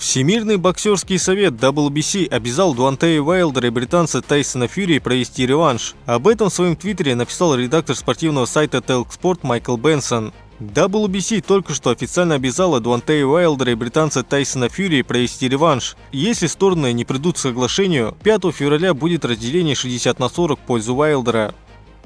Всемирный боксерский совет WBC обязал Дуантея Уайлдера и британца Тайсона Фьюри провести реванш. Об этом в своем твиттере написал редактор спортивного сайта Talksport Майкл Бенсон. WBC только что официально обязала Дуантея Уайлдера и британца Тайсона Фьюри провести реванш. Если стороны не придут к соглашению, 5 февраля будет разделение 60/40 в пользу Уайлдера.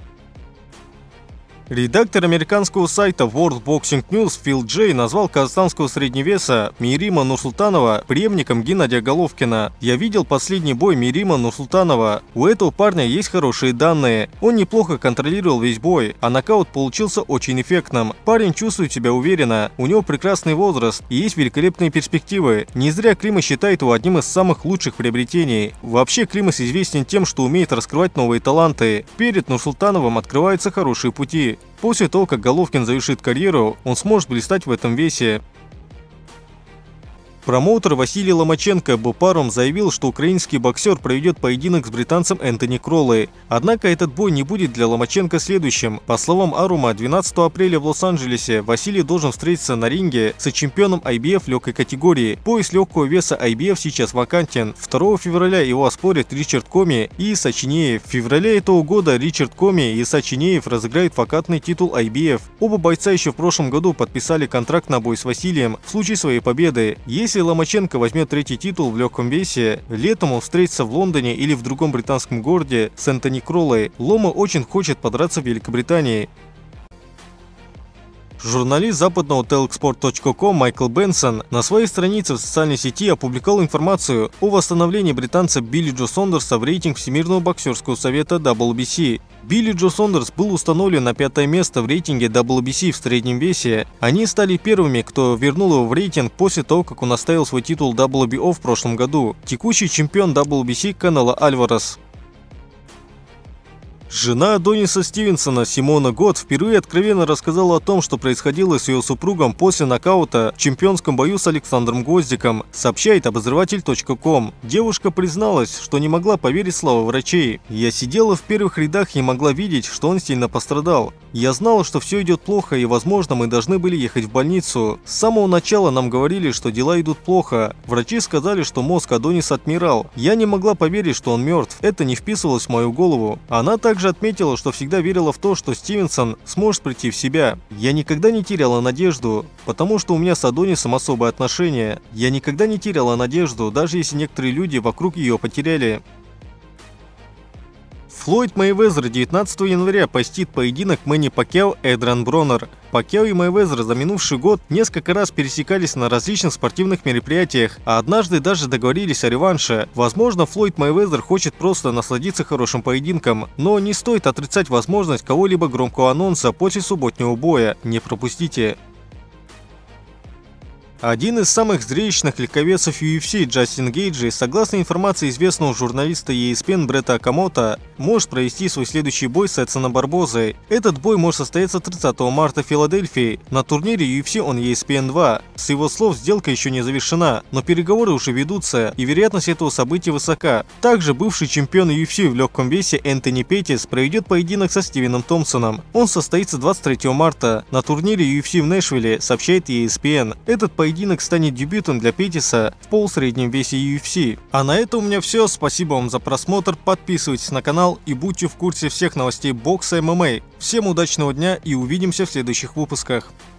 Редактор американского сайта World Boxing News Фил Джей назвал казахстанского средневеса Мейрима Нурсултанова преемником Геннадия Головкина. «Я видел последний бой Мейрима Нурсултанова. У этого парня есть хорошие данные. Он неплохо контролировал весь бой, а нокаут получился очень эффектным. Парень чувствует себя уверенно, у него прекрасный возраст и есть великолепные перспективы. Не зря Климас считает его одним из самых лучших приобретений. Вообще Климас известен тем, что умеет раскрывать новые таланты. Перед Нурсултановым открываются хорошие пути. После того, как Головкин завершит карьеру, он сможет блистать в этом весе». Промоутер Василий Ломаченко Бопаром заявил, что украинский боксер проведет поединок с британцем Энтони Кроллой. Однако этот бой не будет для Ломаченко следующим. По словам Арума, 12 апреля в Лос-Анджелесе Василий должен встретиться на ринге с чемпионом IBF легкой категории. Пояс легкого веса IBF сейчас вакантен. 2 февраля его оспорят Ричард Коми и Иса Чинеев. В феврале этого года Ричард Коми и Иса Чинеев разыграют вакантный титул IBF. Оба бойца еще в прошлом году подписали контракт на бой с Василием в случае своей победы. Если Ломаченко возьмет третий титул в легком весе, летом он встретится в Лондоне или в другом британском городе с Энтони Кроллой. Лома очень хочет подраться в Великобритании. Журналист западного Talksport.com Майкл Бенсон на своей странице в социальной сети опубликовал информацию о восстановлении британца Билли Джо Сондерса в рейтинг Всемирного боксерского совета WBC. Билли Джо Сондерс был установлен на 5-е место в рейтинге WBC в среднем весе. Они стали первыми, кто вернул его в рейтинг после того, как он оставил свой титул WBO в прошлом году. Текущий чемпион WBC Канело Альварес. Жена Адониса Стивенсона Симона Гот впервые откровенно рассказала о том, что происходило с ее супругом после нокаута в чемпионском бою с Александром Гвоздиком, сообщает обозреватель.ком. Девушка призналась, что не могла поверить словам врачей. «Я сидела в первых рядах и могла видеть, что он сильно пострадал. Я знала, что все идет плохо и, возможно, мы должны были ехать в больницу. С самого начала нам говорили, что дела идут плохо. Врачи сказали, что мозг Адониса отмирал. Я не могла поверить, что он мертв. Это не вписывалось в мою голову». Она также отметила, что всегда верила в то, что Стивенсон сможет прийти в себя. «Я никогда не теряла надежду, потому что у меня с Адонисом особые отношения. Я никогда не теряла надежду, даже если некоторые люди вокруг ее потеряли». Флойд Мейвезер 19 января посетит поединок Мэнни Пакьяо Эдриан Бронер. Пакьяо и Мейвезер за минувший год несколько раз пересекались на различных спортивных мероприятиях, а однажды даже договорились о реванше. Возможно, Флойд Мейвезер хочет просто насладиться хорошим поединком, но не стоит отрицать возможность кого-либо громкого анонса после субботнего боя. Не пропустите. Один из самых зрелищных легковесов UFC Джастин Гейджи, согласно информации известного журналиста ESPN Бретта Акамото, может провести свой следующий бой с Эдсоном Барбозой. Этот бой может состояться 30 марта в Филадельфии. На турнире UFC on ESPN 2. С его слов, сделка еще не завершена, но переговоры уже ведутся, и вероятность этого события высока. Также бывший чемпион UFC в легком весе Энтони Петтис проведет поединок со Стивеном Томпсоном. Он состоится 23 марта на турнире UFC в Нэшвилле, сообщает ESPN. Этот поединок станет дебютом для Петтиса в полусреднем весе UFC. А на этом у меня все. Спасибо вам за просмотр. Подписывайтесь на канал и будьте в курсе всех новостей бокса и ММА. Всем удачного дня и увидимся в следующих выпусках.